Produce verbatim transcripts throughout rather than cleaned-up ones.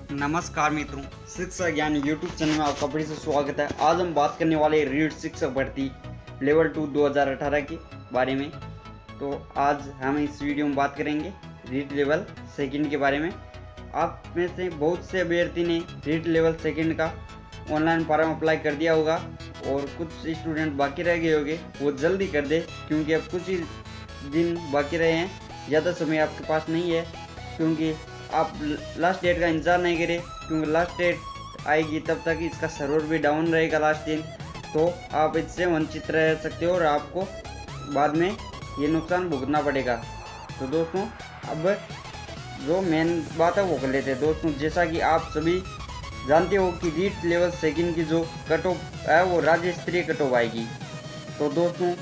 नमस्कार मित्रों, शिक्षा ज्ञान यूट्यूब चैनल में आपका फिर से स्वागत है। आज हम बात करने वाले रीट शिक्षक भर्ती लेवल टू दो हज़ार अठारह के बारे में। तो आज हम इस वीडियो में बात करेंगे रीट लेवल सेकंड के बारे में। आप में से बहुत से अभ्यर्थी ने रीट लेवल सेकंड का ऑनलाइन फॉर्म अप्लाई कर दिया होगा और कुछ स्टूडेंट बाकी रह गए होंगे, वो जल्दी कर दे क्योंकि अब कुछ ही दिन बाकी रहे हैं, ज़्यादा समय आपके पास नहीं है। क्योंकि आप लास्ट डेट का इंतज़ार नहीं करें क्योंकि लास्ट डेट आएगी तब तक इसका सर्वर भी डाउन रहेगा लास्ट दिन, तो आप इससे वंचित रह सकते हो और आपको बाद में ये नुकसान भुगतना पड़ेगा। तो दोस्तों अब जो मेन बात है वो कर लेते हैं। दोस्तों जैसा कि आप सभी जानते हो कि रीट लेवल सेकंड की जो कट ऑफ है वो राज्य स्तरीय कट ऑफ आएगी। तो दोस्तों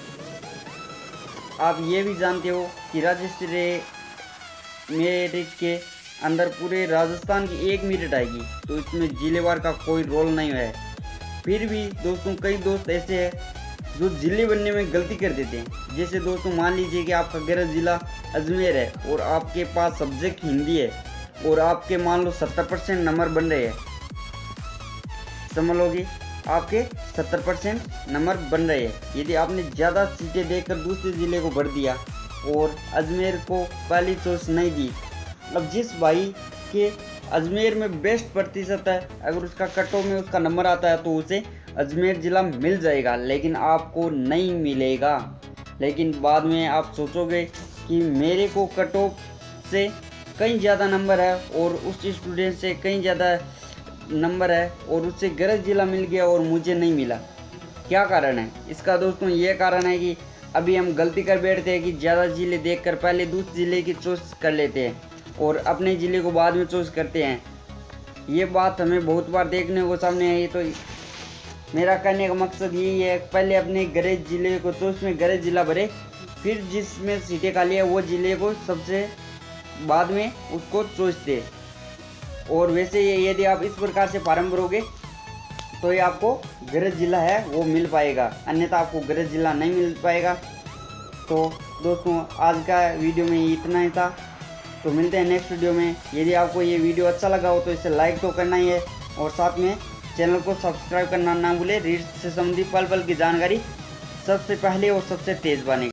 आप ये भी जानते हो कि राज्य स्तरीय मेरिट के अंदर पूरे राजस्थान की एक मेरिट आएगी, तो इसमें जिलेवार का कोई रोल नहीं है। फिर भी दोस्तों कई दोस्त ऐसे हैं जो जिले बनने में गलती कर देते हैं। जैसे दोस्तों मान लीजिए कि आपका गृह जिला अजमेर है और आपके पास सब्जेक्ट हिंदी है और आपके मान लो सत्तर परसेंट नंबर बन रहे हैं, समझ लो कि आपके सत्तर परसेंट नंबर बन रहे हैं। यदि आपने ज़्यादा सीटें देकर दूसरे ज़िले को भर दिया और अजमेर को पहली चॉइस नहीं दी, अब जिस भाई के अजमेर में बेस्ट प्रतिशत है, अगर उसका कट ऑफ में उसका नंबर आता है तो उसे अजमेर ज़िला मिल जाएगा, लेकिन आपको नहीं मिलेगा। लेकिन बाद में आप सोचोगे कि मेरे को कट ऑफ से कहीं ज़्यादा नंबर है और उस स्टूडेंट से कहीं ज़्यादा नंबर है और उससे गलत ज़िला मिल गया और मुझे नहीं मिला। क्या कारण है इसका? दोस्तों ये कारण है कि अभी हम गलती कर बैठते हैं कि ज़्यादा ज़िले देखकर पहले दूसरे ज़िले की चॉइस कर लेते हैं और अपने ज़िले को बाद में चॉइस करते हैं। ये बात हमें बहुत बार देखने को सामने आई। तो मेरा कहने का मकसद यही है, पहले अपने गृह ज़िले को चॉइस में गृह ज़िला भरे, फिर जिसमें सीटें खाली है वो ज़िले को सबसे बाद में उसको चॉइस दे। और वैसे ये यदि आप इस प्रकार से फॉर्म भरोगे तो ये आपको गृह जिला है वो मिल पाएगा, अन्यथा आपको गृह जिला नहीं मिल पाएगा। तो दोस्तों आज का वीडियो में इतना ही था, तो मिलते हैं नेक्स्ट वीडियो में। यदि आपको ये वीडियो अच्छा लगा हो तो इसे लाइक तो करना ही है और साथ में चैनल को सब्सक्राइब करना ना भूलें। रीट से संबंधित पल पल की जानकारी सबसे पहले और सबसे तेज़ पाने